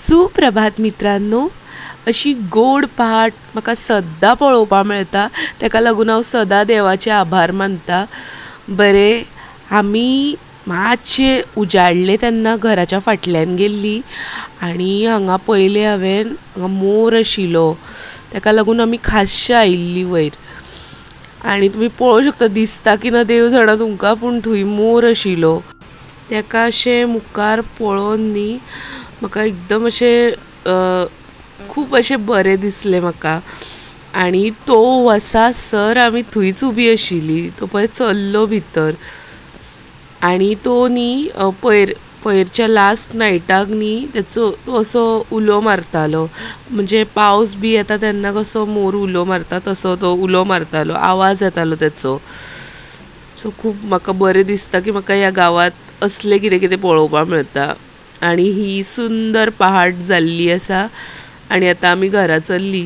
सुप्रभात मित्रांनो, अशी गोड पहाट म्हाका सद्दां पळोवपाक मेळटा। ताका लागून हांव सदां देवाचे आभार मानता। बरे आमी मातशे उजाडले तेन्ना घराच्या फाटल्यान गेल्ली आनी हांगा पयले हांवें हांगा मोर आशिल्लो, ताका लागून आमी खासशे आयिल्ली वयर। आनी तुमी पळोवंक शकता, दिसता की ना देव जाणा तुमकां, पूण थंय मोर आशिल्लो। ताका अशें मुखार पळोवन न्ही म्हाका एकदम अशें खूब अशें बरें दिसलें म्हाका। आनी तो वसासर आमी थंयच उबी आशिल्ली, तो पळय चल्लो भितर। आनी तो न्ही पयरच्या लास्ट नायटाक न्ही तो असो उलो मारतालो, म्हणजे पावस बी येता तेन्ना कसो मोर उलो मारता तसो तो उलो मारतालो, आवाज येतालो तेचो। सो खूब म्हाका बरें दिसता की म्हाका ह्या गांवांत असलें कितें कितें पळोवपाक मेळटा। आनी ही सुंदर पहाट जाल्ली आसा आनी आतां आमी घरा चल्ली।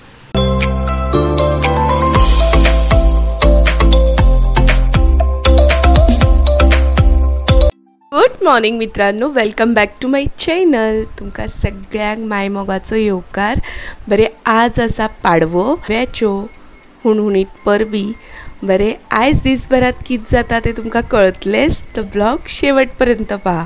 गुड मॉर्निंग मित्रांनो, welcome back to my channel. तुमकां सगळ्यांक माय मोगाचो येवकार। बरे आज आसा पाडवो वेचो हुणहुणीत परबी। बरे आयज दिसभरात कितें जाता तें तुमकां कळटलेंच, तो ब्लॉग शेवट पर्यंत पहा।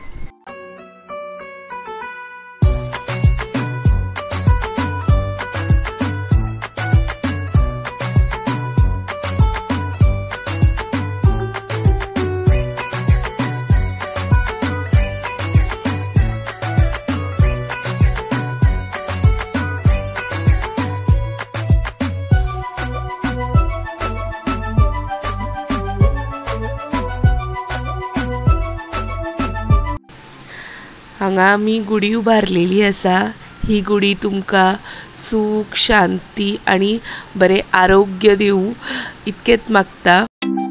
हांगा आमी गुडी उबारलेली आसा। ही गुडी तुमकां सूख शांती आनी बरें आरोग्य दिवं इतकेंच मागता।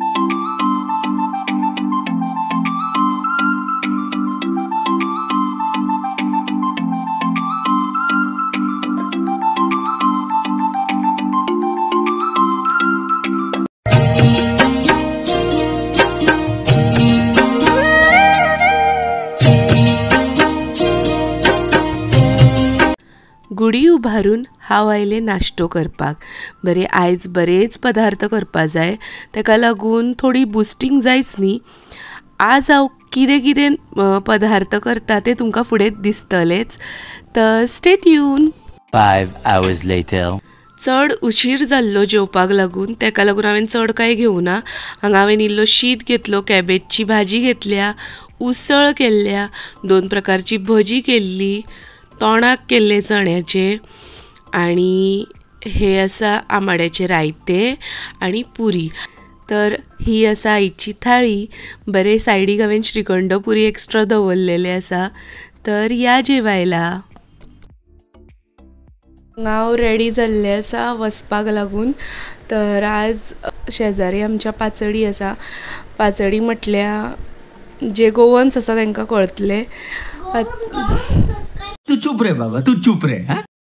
गुडी उबारून हांव आयलें नाश्तो करपाक। बरे आयज बरेच पदार्थ करपा जाय, ताका लागून थोडी बुस्टींग जायच न्ही। आज हांव कितें कितें पदार्थ करता तें तुमकां फुडें दिसतलेंच, तर स्टे ट्यून। 5 hours later. चड उशीर जाल्लो जेवपाक लागून, ताका लागून हांवें चड कांय घेवना। हांगा हांवें इल्लो शीत घेतलो, कॅबेजची भाजी घेतल्या, उसळ केल्ल्या, 2 प्रकारची भजी केल्ली, तोणाक केल्ले चण्याचे, आनी हे आसा आमाड्याचे रायते आनी पुरी। तर ही आसा आयची थाळी। बरे सायडीक हांवें श्रीखंड पुरी एक्स्ट्रा दवरलेले आसा, तर या जेवायला। हांव रेडी जाल्लें आसा वचपाक लागून। तर आज शेजारी आमच्या पाचडी आसा। पाचडी म्हटल्यार जे गोवन्स आसा तांकां कळटलें। तू चुप रे बाबा, तू चुप रे।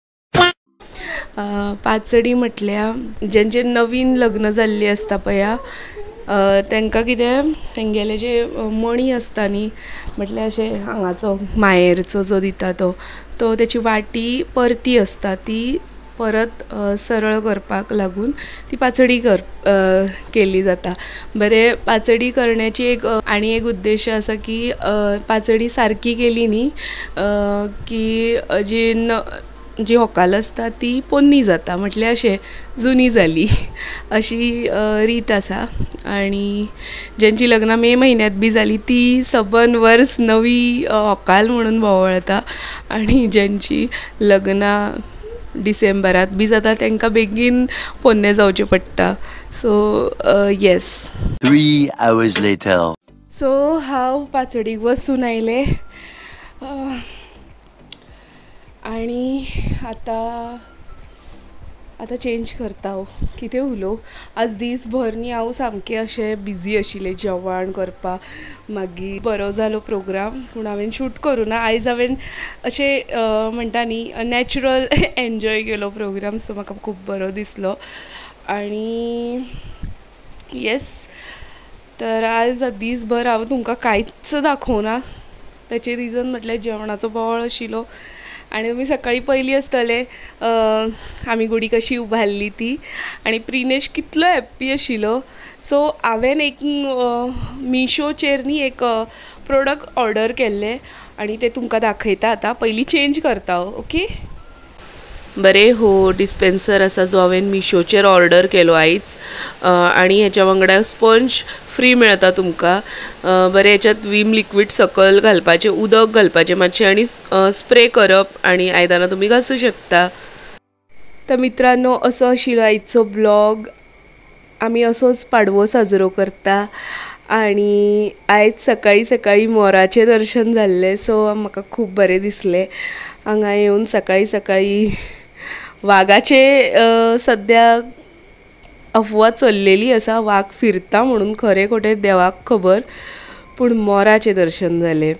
पाचडी म्हटल्यार जेंचे नवीन लग्न जाल्ली आसता पळय, तांकां कितें तेंगेले जे मणी आसता न्ही, म्हटल्यार अशें हांगाचो मायेरचो जो दिता तो तेची वाटी परती आसता, ती परत सरळ करपाक लागून ती पाचडी केल्ली जाता। बरे पाचडी करण्याची आनी एक उद्देश आसा की पाचडी सारकी केली न्ही की जी व्हंकल आसता ती पोन्नी जाता, म्हटल्यार अशें जुनी जाली अशी रीत आसा। आनी जेंची लग्नां मे म्हयन्यांत बी जाली ती सबंद वर्स नवी व्हंकल म्हणून भोंवळता, आनी जेंची लग्नां डिसेंबरांत बी जाता तांकां बेगीन पोन्ने जावचें पडटा। So yes. 3 hours later. So हांव पाचडीक वचून आयलें आनी आतां चेंज करता हांव। कितें उलोवं, आज दीसभर न्ही हांव सामकें अशें बिजी आशिल्लें जेवण करपाक। मागीर बरो जालो प्रोग्राम, पूण हांवें शूट करूं ना आयज। हांवें अशें म्हणटा न्ही नॅचरल एन्जॉय केलो प्रोग्राम, सो म्हाका खूब बरो दिसलो। आनी येस, तर आज दीसभर हांव तुमकां कांयच दाखोवना, त्याचे रिजन म्हटल्यार जेवणाचो बोवाळ आशिल्लो आनी आमी सकाळीं पयलीं आसतले आमी गुडी कशी उबारली ती आनी प्रिनेश कितलो हॅप्पी आशिल्लो. सो हांवें एक मिशोचेर न्ही एक प्रोडक्ट ऑर्डर केल्ले आनी ते तुमकां दाखयता आतां. पयलीं चेंज करता ओके. बरें हो डिस्पेन्सर आसा जो हांवें मिशोचेर ऑर्डर केलो आयज आनी हेच्या वांगडा स्पंज फ्री मेळटा तुमकां. बरें हेच्यात विम लिक्वीड सकयल घालपाचें, उदक घालपाचें मातशें आनी स्प्रे करप आनी आयदनां तुमी घासूं शकता. तर मित्रांनो असो आशिल्लो आयचो ब्लॉग. आमी असोच पाडवो साजरो करता आनी आयज सकाळीं सकाळीं मोराचें दर्शन जाल्लें सो म्हाका खूब बरें दिसलें हांगा येवन. सकाळीं सकाळीं वागाचे सद्या अफवा चल्लेली आसा, वाग फिरता म्हणून, खरें खोटें देवाक खबर, पूण मोराचें दर्शन जालें.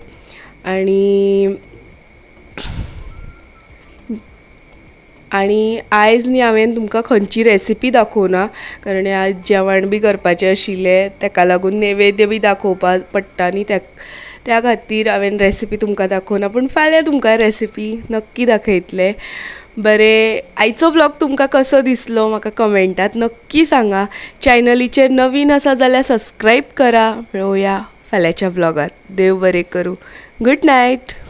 आनी आयज न्ही हांवें तुमकां खंयची रेसिपी दाखोवना कारण आयज जेवण बी करपाचें आशिल्लें ताका लागून नैवेद्य बी दाखोवपाक पडटा न्ही त्या खातीर हांवें रेसिपी तुमकां दाखोवना. पूण फाल्यां तुमकां रेसिपी नक्की दाखयतलें. बरें आयचो ब्लॉग तुमकां कसो दिसलो म्हाका कमेंटात नक्की सांगा. चॅनलीचेर नवीन आसा जाल्यार सबस्क्रायब करा. मेळुया फाल्यांच्या ब्लॉगात. देव बरें करूं. Good night.